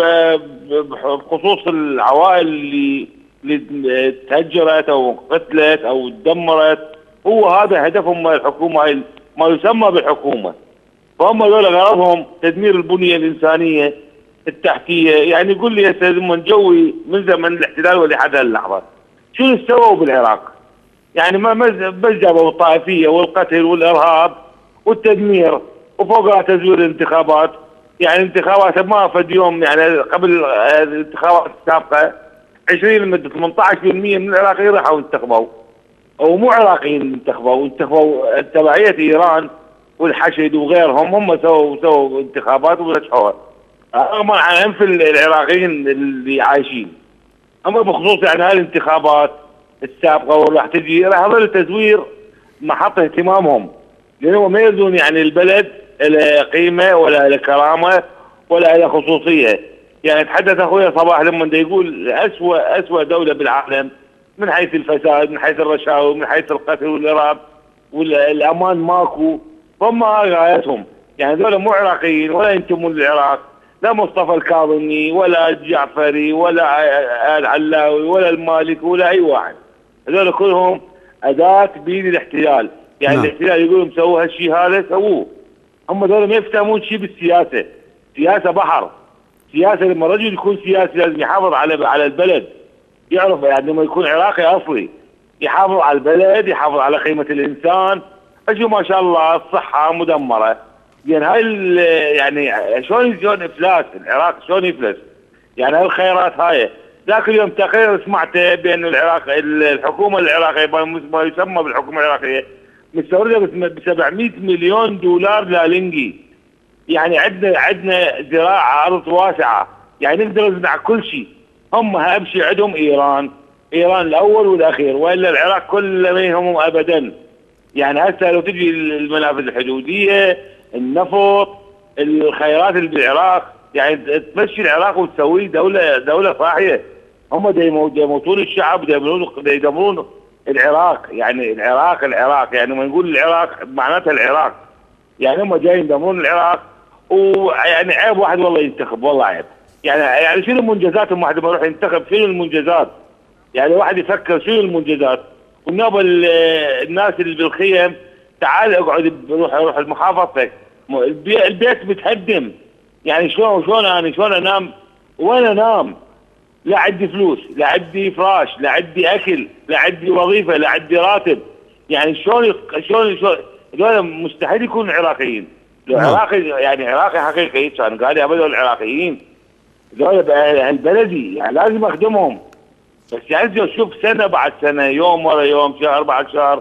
[SPEAKER 7] بخصوص العوائل اللي اللي تهجرت او قتلت او تدمرت، هو هذا هدفهم من الحكومه، ما يسمى بالحكومه. فهم دول غرضهم تدمير البنيه الانسانيه التحتيه. يعني يقول لي يا استاذ من جوي من زمن الاحتلال ولحد هاللحظه شو سووا بالعراق؟ يعني ما بس جابوا الطائفيه والقتل والارهاب والتدمير، وفوقها تزوير الانتخابات. يعني انتخابات ما فد يوم، يعني قبل الانتخابات السابقه عشرين من ثمانية عشر بالمئة من العراقيين راحوا انتخبوا، او مو عراقيين انتخبوا، انتخبوا تبعيه ايران والحشد وغيرهم، هم سووا سووا انتخابات ونجحوها رغم عن انف العراقيين اللي عايشين. اما بخصوص يعني هالانتخابات السابقه وراح تجي، راح يظل التزوير محط اهتمامهم، لانهم ما يريدون يعني البلد له قيمه ولا له كرامه ولا له خصوصيه. يعني تحدث اخويا صباح لما دا يقول اسوء اسوء دوله بالعالم من حيث الفساد، من حيث الرشاوى، من حيث القتل والارهاب والامان ماكو. هم غايتهم، يعني دول مو عراقيين ولا ينتمون للعراق، لا مصطفى الكاظمي ولا الجعفري ولا العلاوي ولا المالكي ولا اي واحد. هذول كلهم اداه بيد الاحتلال، يعني نعم. الاحتلال يقولون سووا هالشيء هذا سووه. هم هذول ما يفهمون شيء بالسياسه، سياسه بحر. سياسه لما رجل يكون سياسي لازم يحافظ على على البلد، يعرف يعني لما يكون عراقي اصلي يحافظ على البلد، يحافظ على قيمه الانسان. اجوا ما شاء الله الصحه مدمره، يعني هاي يعني شلون شلون افلاس العراق، شلون يفلس؟ يعني هالخيرات هاي. ذاك اليوم تقرير سمعته بان العراق الحكومه العراقيه ما يسمى بالحكومه العراقيه مستورده ب سبعمئة مليون دولار لالنجي. يعني عندنا عندنا زراعه ارض واسعه، يعني نقدر نزرع كل شيء. هم اهم شيء عندهم ايران، ايران الاول والاخير، والا العراق كله ما يهمهم ابدا. يعني هسه لو تجي المنافذ الحدوديه، النفط، الخيرات اللي بالعراق، يعني تمشي العراق وتسويه دوله دوله صاحيه. هم يموتون الشعب، يدمرون العراق. يعني العراق العراق يعني لما نقول العراق معناتها العراق، يعني هم جايين يدمرون العراق. ويعني عيب واحد والله ينتخب، والله عيب. يعني يعني شنو منجزاتهم واحد ما يروح ينتخب؟ شنو المنجزات؟ يعني واحد يفكر شنو المنجزات؟ والنوبه الناس اللي بالخيم تعال اقعد روح روح لمحافظتك، البيت متهدم. يعني شلون شلون انا شلون انام؟ وين انام؟ لا عندي فلوس، لا عندي فراش، لا عندي اكل، لا عندي وظيفه، لا عندي راتب. يعني شلون شلون شلون هذول مستحيل يكونوا عراقيين. لو عراقي يعني عراقي حقيقي كان قال لي ابدا العراقيين هذول البلدي يعني لازم اخدمهم. بس يعني شوف سنه بعد سنه، يوم ورا يوم، شهر بعد شهر،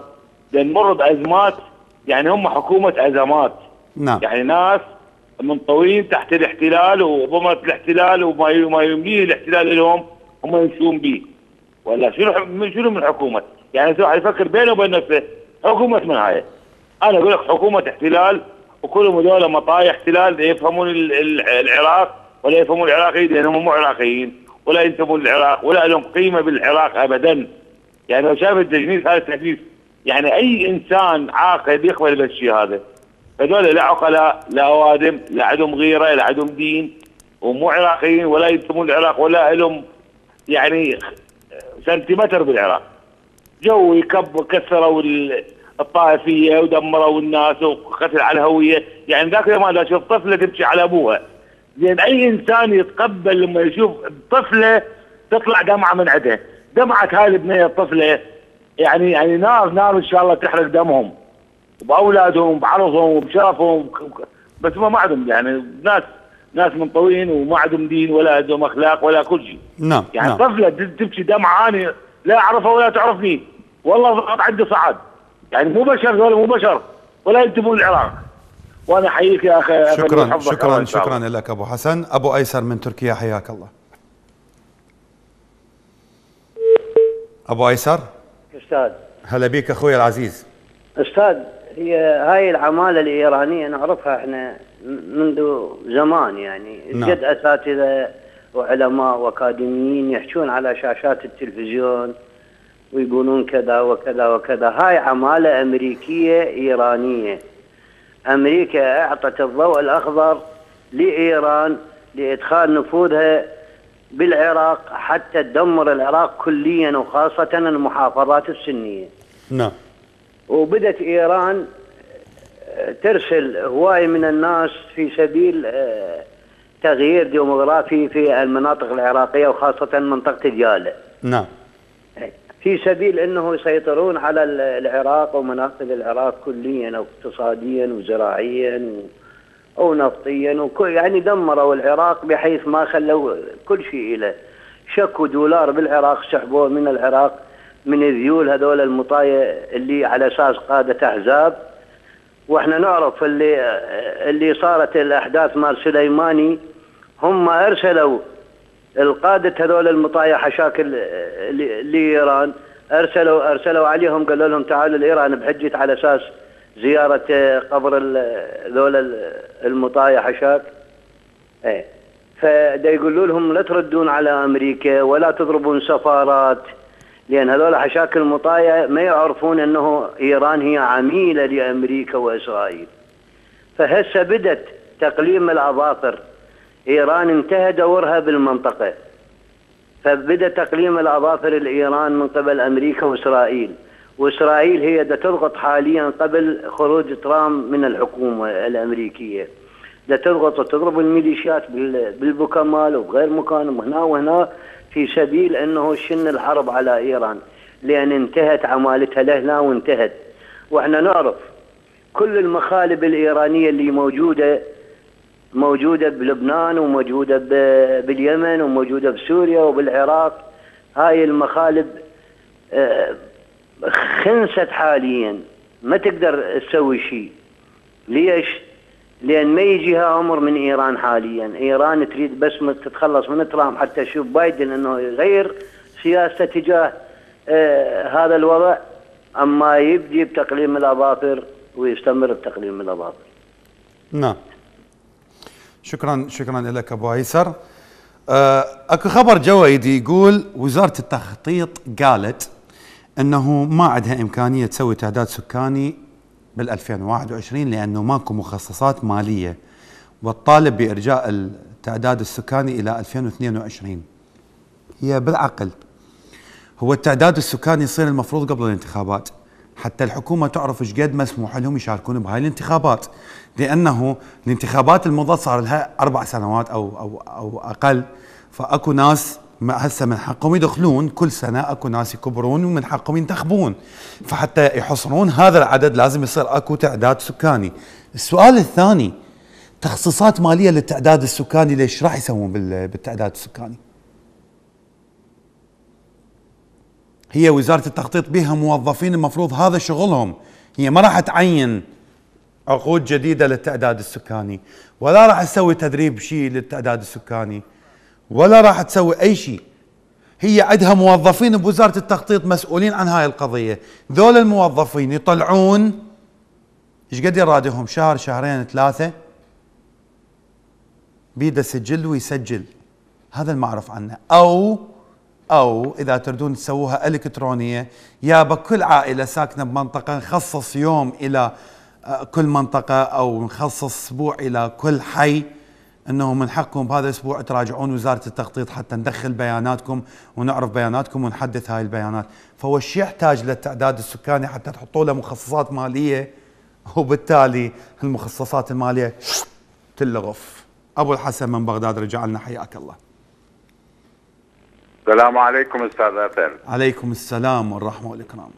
[SPEAKER 7] نمر بازمات، يعني هم حكومه ازمات.
[SPEAKER 2] نعم.
[SPEAKER 7] يعني ناس منطوين تحت الاحتلال وضمنة الاحتلال وما ما يمليه الاحتلال لهم هم يمشون به. ولا شنو شنو من حكومه؟ يعني الواحد يفكر بينه وبين نفسه حكومه من هاي؟ انا اقول لك حكومه احتلال، وكلهم هذول مطايا احتلال لا يفهمون العراق ولا يفهمون العراقيين لانهم مو عراقيين ولا ينتمون للعراق ولا لهم قيمه بالعراق ابدا. يعني لو شاف التجنيس هذا التجنيس، يعني اي انسان عاقل يقبل بالشيء هذا. هذول لا عقلاء لا اوادم لا عندهم غيره لا عندهم دين ومو عراقيين ولا ينتمون للعراق ولا لهم يعني سنتيمتر بالعراق. جو يكب كسروا الطائفيه ودمروا الناس وقتل على الهويه. يعني ذاك اليوم انا اشوف طفله تبكي على ابوها. زين اي انسان يتقبل لما يشوف طفله تطلع دمعه من عندها، دمعه هاي البنيه الطفله يعني يعني نار نار ان شاء الله تحرق دمهم وباولادهم وبعرضهم وبشرفهم، بس ما عندهم يعني ناس ناس منطويين وما عندهم دين ولا عندهم اخلاق ولا كل شيء.
[SPEAKER 2] نعم.
[SPEAKER 7] يعني
[SPEAKER 2] نعم.
[SPEAKER 7] طفله تبكي دمعه اني لا اعرفها ولا تعرفني، والله عندي صعد. يعني مو بشر ولا مو بشر ولا ينتمون للعراق. وانا احييك يا اخي.
[SPEAKER 2] شكرا شكرا شكرا لك ابو حسن. ابو ايسر من تركيا حياك الله. ابو ايسر.
[SPEAKER 8] استاذ.
[SPEAKER 2] هلا بيك اخوي العزيز.
[SPEAKER 8] استاذ، هي هاي العماله الايرانيه نعرفها احنا منذ زمان، يعني
[SPEAKER 2] نعم.
[SPEAKER 8] قد اساتذه وعلماء واكاديميين يحكون على شاشات التلفزيون ويقولون كذا وكذا وكذا. هاي عماله امريكيه ايرانيه. امريكا اعطت الضوء الاخضر لايران لادخال نفوذها بالعراق حتى تدمر العراق كليا وخاصه المحافظات السنيه.
[SPEAKER 2] نعم.
[SPEAKER 8] وبدت ايران ترسل هواي من الناس في سبيل تغيير ديموغرافي في المناطق العراقيه وخاصه منطقه دياله.
[SPEAKER 2] نعم.
[SPEAKER 8] في سبيل انه يسيطرون على العراق ومناطق العراق كليا او اقتصاديا وزراعيا او نفطيا وكل، يعني دمروا العراق بحيث ما خلوا كل شيء له. شكوا دولار بالعراق، سحبوه من العراق من الذيول هذول المطايا اللي على اساس قاده احزاب. واحنا نعرف اللي اللي صارت الاحداث مال سليماني، هم ارسلوا القادة هذول المطايا حشاكل لايران، ارسلوا ارسلوا عليهم قالوا لهم تعالوا لايران بحجه على اساس زياره قبر ذول المطايا حشاك. ايه فدا يقولوا لهم لا تردون على امريكا ولا تضربون سفارات، لان هذول حشاك المطايا ما يعرفون انه ايران هي عميله لامريكا واسرائيل. فهسه بدت تقليم الاظافر. ايران انتهى دورها بالمنطقه، فبدا تقليم الاظافر الايران من قبل امريكا واسرائيل. واسرائيل هي دا تضغط حاليا قبل خروج ترامب من الحكومه الامريكيه، دا تضغط وتضرب الميليشيات بالبوكمال وبغير مكان وهنا وهنا في سبيل انه شن الحرب على ايران، لان انتهت عمالتها لهنا وانتهت. واحنا نعرف كل المخالب الايرانيه اللي موجوده موجوده بلبنان وموجوده باليمن وموجوده بسوريا وبالعراق. هاي المخالب خنست حاليا، ما تقدر تسوي شيء. ليش؟ لان ما يجيها امر من ايران حاليا. ايران تريد بس تتخلص من ترامب حتى يشوف بايدن انه يغير سياسته تجاه آه هذا الوضع، اما يبدي بتقليم الاظافر ويستمر بتقليم الاظافر.
[SPEAKER 2] نعم. شكرا شكرا لك ابو ايسر. آه اكو خبر جويد يقول وزاره التخطيط قالت انه ما عندها امكانيه تسوي تعداد سكاني بال ألفين وواحد وعشرين لانه ماكو مخصصات ماليه، والطالب بارجاء التعداد السكاني الى ألفين واثنين وعشرين. هي بالعقل هو التعداد السكاني يصير المفروض قبل الانتخابات حتى الحكومه تعرف ايش قد مسموح لهم يشاركون بهاي الانتخابات، لانه الانتخابات المضت صار لها اربع سنوات او او او اقل، فاكو ناس هسه من حقهم يدخلون كل سنه، اكو ناس يكبرون ومن حقهم ينتخبون، فحتى يحصرون هذا العدد لازم يصير اكو تعداد سكاني. السؤال الثاني، تخصيصات ماليه للتعداد السكاني ليش راح يسوون بالتعداد السكاني؟ هي وزارة التخطيط بها موظفين المفروض هذا شغلهم. هي ما راح تعين عقود جديدة للتعداد السكاني، ولا راح تسوي تدريب شيء للتعداد السكاني، ولا راح تسوي أي شيء. هي عندها موظفين بوزارة التخطيط مسؤولين عن هاي القضية. ذول الموظفين يطلعون ايش قد يرادهم؟ شهر شهرين ثلاثة بيده سجل ويسجل. هذا المعروف عنه. او او اذا تردون تسووها الكترونية، يا بكل عائلة ساكنة بمنطقة نخصص يوم الى كل منطقة او نخصص اسبوع الى كل حي، انه من حقكم بهذا الاسبوع تراجعون وزارة التخطيط حتى ندخل بياناتكم ونعرف بياناتكم ونحدث هاي البيانات. فهو الشيء يحتاج للتعداد السكاني حتى تحطوا له مخصصات مالية، وبالتالي المخصصات المالية تلغف. ابو الحسن من بغداد رجع لنا، حياك الله.
[SPEAKER 9] السلام عليكم استاذ اثر.
[SPEAKER 2] عليكم السلام والرحمة والاكرام.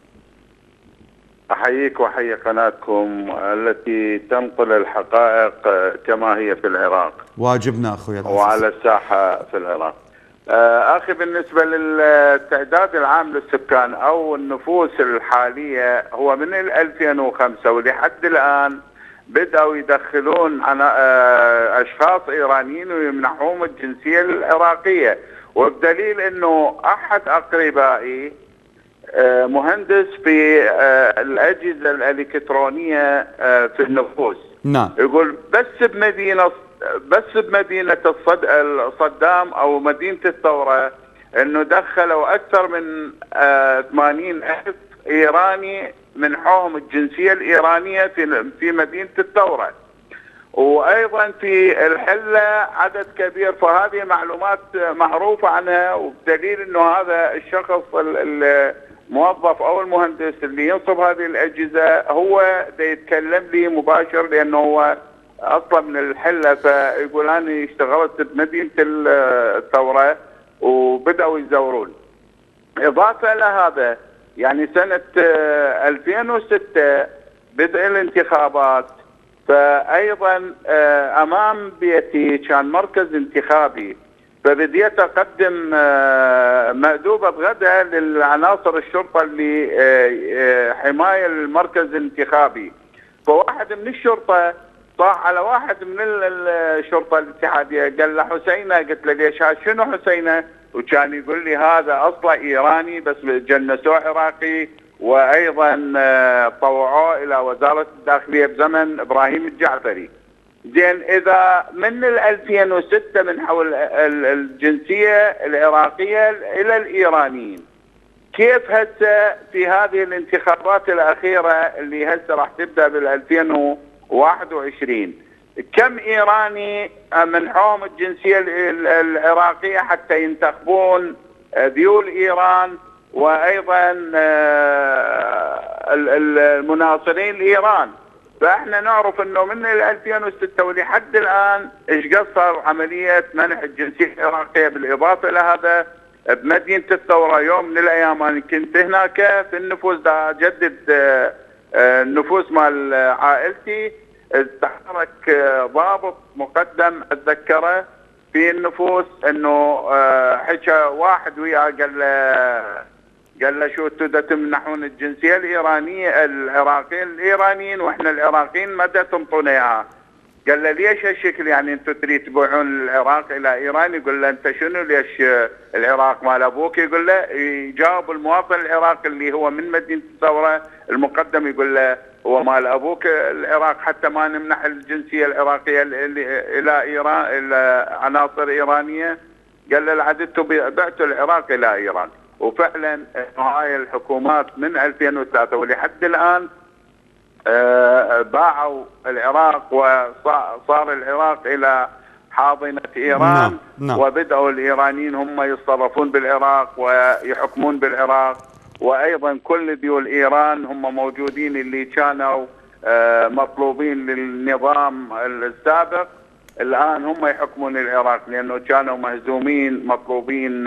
[SPEAKER 9] احييك واحيي قناتكم التي تنقل الحقائق كما هي في العراق.
[SPEAKER 2] واجبنا اخوي العزيز.
[SPEAKER 9] وعلى الساحه في العراق. اخي بالنسبه للتعداد العام للسكان او النفوس الحاليه، هو من ألفين وخمسة ولحد الان بدأوا يدخلون اشخاص ايرانيين ويمنحوهم الجنسيه العراقيه، وبدليل انه احد اقربائي مهندس في الاجهزه الالكترونيه في النفوس.
[SPEAKER 2] نعم.
[SPEAKER 9] يقول بس بمدينه بس بمدينه صدام او مدينه الثوره انه دخلوا اكثر من ثمانين ألف ايراني منحوهم الجنسيه الايرانيه في في مدينه الثوره. وايضا في الحله عدد كبير، فهذه معلومات معروفه عنها، وبدليل انه هذا الشخص الموظف او المهندس اللي ينصب هذه الاجهزه هو دا يتكلم لي مباشر، لانه هو اصلا من الحله، فيقول انا اشتغلت بمدينه الثوره وبداوا يزورون. اضافه لهذا يعني سنه ألفين وستة بدء الانتخابات، فايضا امام بيتي كان مركز انتخابي، فبديت اقدم مأدوبة غداء للعناصر الشرطه اللي حمايه المركز الانتخابي. فواحد من الشرطه طاح على واحد من الشرطه الاتحاديه، قال له حسينه. قلت له ليش؟ شنو حسينه؟ وكان يقول لي هذا اصله ايراني بس جنسوه عراقي، وايضا طوعوه الى وزاره الداخليه بزمن ابراهيم الجعفري. زين، اذا من ألفين وستة من حول الجنسيه العراقيه الى الايرانيين، كيف هسه في هذه الانتخابات الاخيره اللي هسه راح تبدا بال ألفين وواحد وعشرين كم ايراني منحوهم الجنسيه العراقيه حتى ينتخبون ذيول ايران وايضا المناصرين لايران؟ فاحنا نعرف انه من ألفين وستة ولحد الان ايش قصر عمليه منح الجنسيه العراقيه. بالاضافه لهذا بمدينه الثوره يوم من الايام انا كنت هناك في النفوس دا اجدد النفوس مال عائلتي، تحرك ضابط مقدم اتذكره في النفوس انه حكى واحد وياه قال له قال له شو انتم تمنحون الجنسيه الايرانيه العراقيين الايرانيين واحنا العراقيين ما تنطونا اياها؟ قال له ليش هالشكل؟ يعني انتم تريد تبيعون العراق الى ايران؟ يقول له انت شنو ليش العراق مال ابوك؟ يقول له يجاوب المواطن العراقي اللي هو من مدينه الثوره المقدم، يقول له هو مال ابوك العراق حتى ما نمنح الجنسيه العراقيه الى ايران الى عناصر ايرانيه؟ قال له العدد بعتوا العراق الى ايران. وفعلا هاي الحكومات من ألفين وثلاثة ولحد الان باعوا العراق وصار العراق الى حاضنه ايران.
[SPEAKER 2] نعم. نعم.
[SPEAKER 9] وبداوا الايرانيين هم يتصرفون بالعراق ويحكمون بالعراق، وايضا كل ديول ايران هم موجودين اللي كانوا مطلوبين للنظام السابق الان هم يحكمون العراق، لانه كانوا مهزومين مطلوبين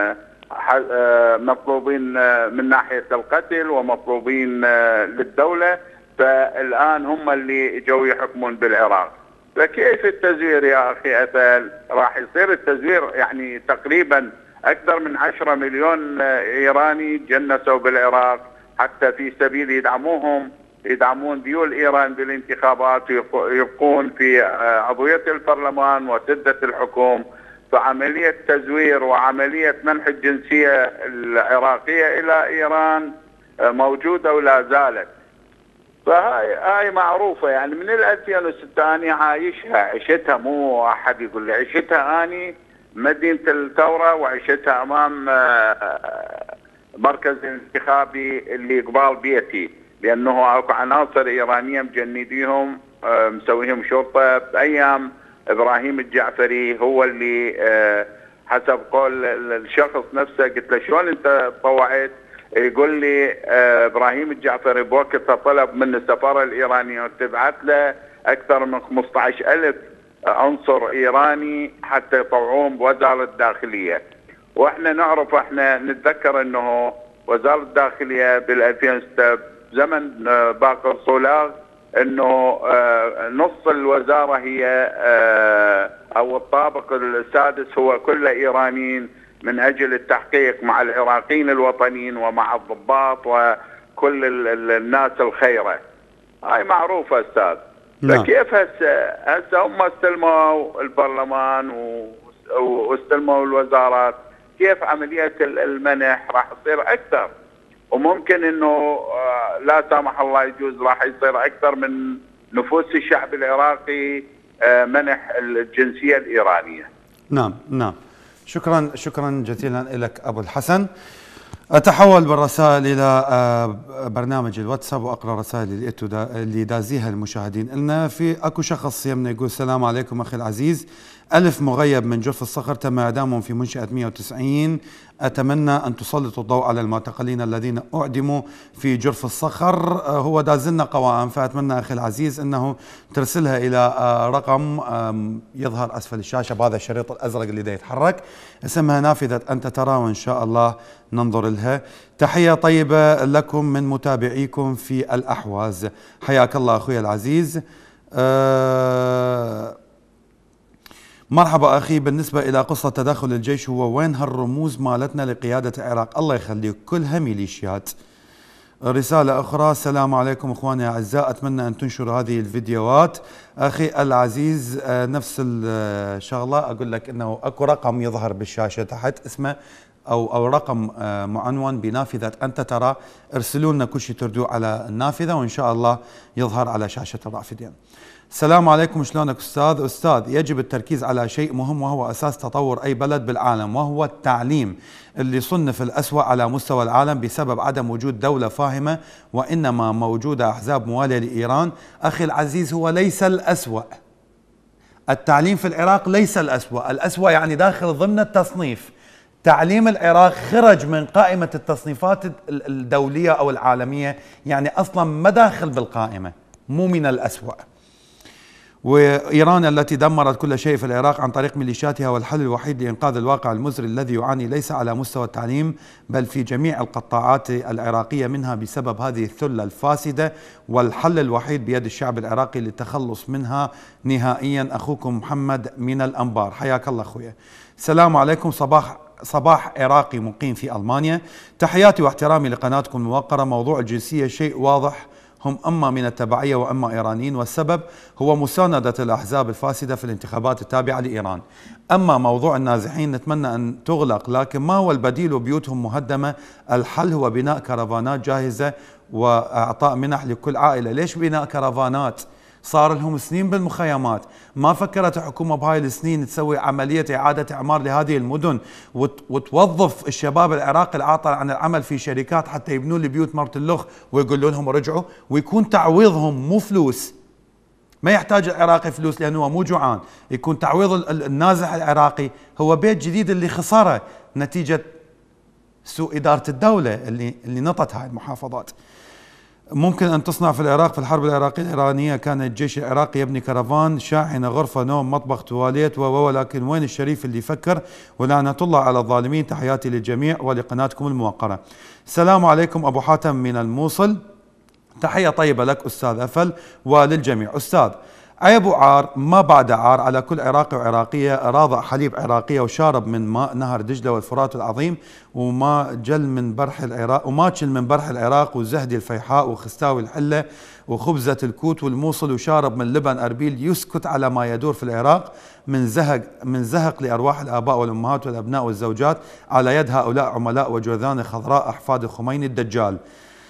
[SPEAKER 9] مطلوبين من ناحيه القتل ومطلوبين للدوله، فالان هم اللي جو يحكمون بالعراق. فكيف التزوير يا اخي اثل؟ راح يصير التزوير يعني تقريبا أكثر من عشرة مليون إيراني جنسوا بالعراق حتى في سبيل يدعموهم يدعمون ذيول إيران بالانتخابات ويبقون في عضوية البرلمان وسدة الحكم. فعملية تزوير وعملية منح الجنسية العراقية إلى إيران موجودة ولا زالت. فهاي هاي معروفة يعني من ألفين وستة أنا عايشها عشتها، مو أحد يقول لي عشتها، أني مدينة الثورة وعشتها أمام مركز انتخابي اللي قبال بيتي، لأنه أكو عناصر إيرانية مجنديهم مسويهم شرطة بأيام إبراهيم الجعفري. هو اللي حسب قول الشخص نفسه قلت له شلون أنت طوعت؟ يقول لي إبراهيم الجعفري بوقتها طلب من السفارة الإيرانية وتبعت له أكثر من خمسة عشر ألف عنصر إيراني حتى يطوعون بوزارة الداخلية. وإحنا نعرف إحنا نتذكر أنه وزارة الداخلية بال ألفين وستة زمن باقر صولاغ أنه نص الوزارة هي أو الطابق السادس هو كله إيرانيين من أجل التحقيق مع العراقيين الوطنيين ومع الضباط وكل الناس الخيرة. هاي معروفة أستاذ.
[SPEAKER 2] نعم.
[SPEAKER 9] فكيف هسه هسه هم استلموا البرلمان واستلموا الوزارات، كيف عملية المنح راح تصير أكثر؟ وممكن انه لا سامح الله يجوز راح يصير اكثر من نفوس الشعب العراقي منح الجنسيه الايرانيه.
[SPEAKER 2] نعم نعم. شكرا شكرا جزيلا لك ابو الحسن. اتحول بالرسائل الى برنامج الواتساب واقرا رسائل اللي اللي دازيها المشاهدين. لنا في اكو شخص يمنا يقول السلام عليكم اخي العزيز، ألف مغيب من جرف الصخر تم إعدامهم في منشأة مئة وتسعين. أتمنى أن تسلطوا الضوء على المعتقلين الذين أعدموا في جرف الصخر. هو دازلنا قوائم، فأتمنى أخي العزيز أنه ترسلها إلى رقم يظهر أسفل الشاشة بهذا الشريط الأزرق اللي دا يتحرك، اسمها نافذة أنت ترى، وإن شاء الله ننظر لها. تحية طيبة لكم من متابعيكم في الأحواز. حياك الله أخوي العزيز. أه مرحبا أخي، بالنسبة إلى قصة تدخل الجيش هو وين هالرموز مالتنا لقيادة العراق؟ الله يخليك، كلها ميليشيات. رسالة أخرى، السلام عليكم إخواني الأعزاء، أتمنى أن تنشر هذه الفيديوهات. أخي العزيز نفس الشغلة أقول لك أنه أكو رقم يظهر بالشاشة تحت اسمه أو أو رقم معنون بنافذة أنت ترى، ارسلوا لنا كل شيء تردوه على النافذة وإن شاء الله يظهر على شاشة الرافدين. السلام عليكم، شلونك أستاذ؟ أستاذ، يجب التركيز على شيء مهم وهو أساس تطور أي بلد بالعالم، وهو التعليم اللي صنف الأسوأ على مستوى العالم بسبب عدم وجود دولة فاهمة، وإنما موجودة أحزاب موالية لإيران. أخي العزيز، هو ليس الأسوأ. التعليم في العراق ليس الأسوأ، الأسوأ يعني داخل ضمن التصنيف. تعليم العراق خرج من قائمة التصنيفات الدولية أو العالمية، يعني أصلا ما داخل بالقائمة، مو من الأسوأ. وإيران التي دمرت كل شيء في العراق عن طريق ميليشياتها هو الحل الوحيد لإنقاذ الواقع المزري الذي يعاني ليس على مستوى التعليم بل في جميع القطاعات العراقية منها بسبب هذه الثلة الفاسدة، والحل الوحيد بيد الشعب العراقي للتخلص منها نهائيا. أخوكم محمد من الأنبار. حياك الله أخويا. السلام عليكم، صباح صباح عراقي مقيم في ألمانيا. تحياتي واحترامي لقناتكم الموقرة. موضوع الجنسية شيء واضح، هم أما من التبعية وأما إيرانيين، والسبب هو مساندة الأحزاب الفاسدة في الانتخابات التابعة لإيران. أما موضوع النازحين نتمنى أن تغلق، لكن ما هو البديل وبيوتهم مهدمة؟ الحل هو بناء كرفانات جاهزة وإعطاء منح لكل عائلة. ليش بناء كرفانات؟ صار لهم سنين بالمخيمات، ما فكرت الحكومة بهاي السنين تسوي عملية إعادة إعمار لهذه المدن وتوظف الشباب العراقي العاطل عن العمل في شركات حتى يبنوا لي بيوت مرت اللخ ويقولوا لهم رجعوا، ويكون تعويضهم مو فلوس. ما يحتاج العراقي فلوس لأنه هو مو جوعان، يكون تعويض النازح العراقي هو بيت جديد اللي خسره نتيجة سوء إدارة الدولة اللي اللي نطت هاي المحافظات. ممكن أن تصنع في العراق. في الحرب العراقية الإيرانية كان الجيش العراقي يبني كرفان، شاحنة، غرفة نوم، مطبخ، تواليت، ولكن وين الشريف اللي يفكر؟ ولعنة الله على الظالمين. تحياتي للجميع ولقناتكم الموقرة. السلام عليكم، أبو حاتم من الموصل. تحية طيبة لك أستاذ أفل وللجميع. أستاذ، عيب وعار ما بعد عار على كل عراقي وعراقية راضع حليب عراقية وشارب من ماء نهر دجلة والفرات العظيم وما جل من برح العراق وما جل من برح العراق وزهدي الفيحاء وخستاوي الحلة وخبزة الكوت والموصل وشارب من لبن أربيل يسكت على ما يدور في العراق من زهق من زهق لأرواح الآباء والأمهات والأبناء والزوجات على يد هؤلاء عملاء وجوذان خضراء أحفاد الخميني الدجال.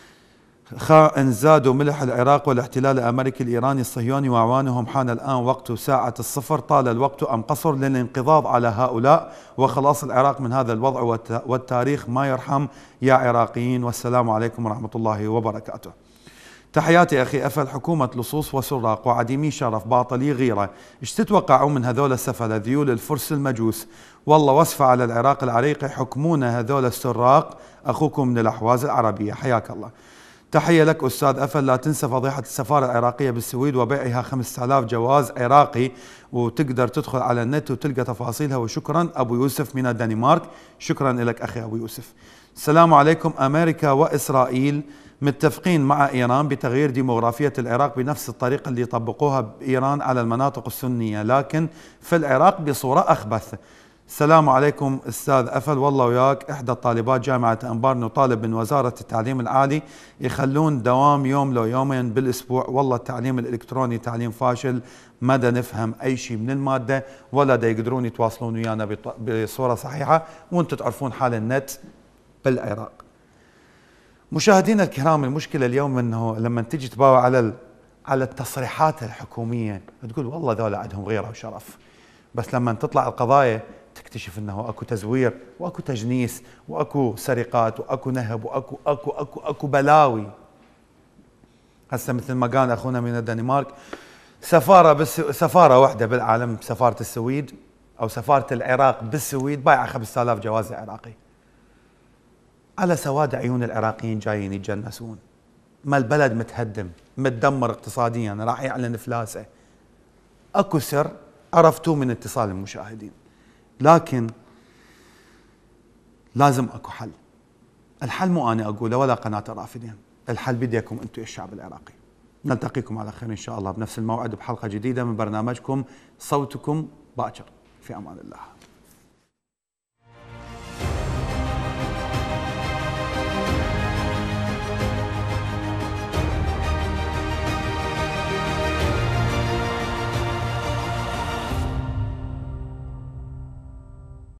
[SPEAKER 2] خاء زادوا ملح العراق والاحتلال الأمريكي الإيراني الصهيوني وأعوانهم. حان الآن وقت ساعة الصفر. طال الوقت أم قصر للانقضاض على هؤلاء وخلاص العراق من هذا الوضع، والتاريخ ما يرحم يا عراقيين. والسلام عليكم ورحمة الله وبركاته. تحياتي أخي أفل. حكومة لصوص وسراق وعديمي شرف باطلي غيرة، ايش تتوقعوا من هذول السفلة ذيول الفرس المجوس؟ والله وصفة على العراق العريق يحكمونا هذول السراق. أخوكم من الأحواز العربية، حياك الله. تحية لك أستاذ أفل. لا تنسى فضيحة السفارة العراقية بالسويد وبيعها خمسة آلاف جواز عراقي، وتقدر تدخل على النت وتلقى تفاصيلها. وشكرا أبو يوسف من الدنمارك. شكرا لك أخي أبو يوسف. السلام عليكم. أمريكا وإسرائيل متفقين مع إيران بتغيير ديموغرافية العراق بنفس الطريقة اللي طبقوها بإيران على المناطق السنية، لكن في العراق بصورة أخبث. السلام عليكم أستاذ أفل. والله وياك إحدى الطالبات جامعة أنبار نطالب من وزارة التعليم العالي يخلون دوام يوم لو يومين بالأسبوع. والله التعليم الإلكتروني تعليم فاشل، ما دا نفهم أي شيء من المادة ولا دا يقدرون يتواصلون ويانا بصورة صحيحة، وانتم تعرفون حال النت بالعراق. مشاهدينا الكرام، المشكلة اليوم أنه لما تجي تباوع على على التصريحات الحكومية تقول والله ذولا عندهم غيرة وشرف، بس لما تطلع القضايا تكتشف انه اكو تزوير واكو تجنيس واكو سرقات واكو نهب واكو اكو اكو اكو بلاوي. هسه مثل ما قال اخونا من الدنمارك، سفاره بس سفاره واحده بالعالم، سفاره السويد او سفاره العراق بالسويد بايعه خمسة آلاف جواز عراقي على سواد عيون العراقيين جايين يتجنسون. ما البلد متهدم متدمر اقتصاديا، راح يعلن افلاسه. اكو سر عرفتوه من اتصال المشاهدين، لكن لازم اكو حل. الحل مو انا اقوله ولا قناه رافدين، الحل بيديكم انتم يا الشعب العراقي. نلتقيكم على خير ان شاء الله بنفس الموعد بحلقه جديده من برنامجكم صوتكم باكر. في امان الله.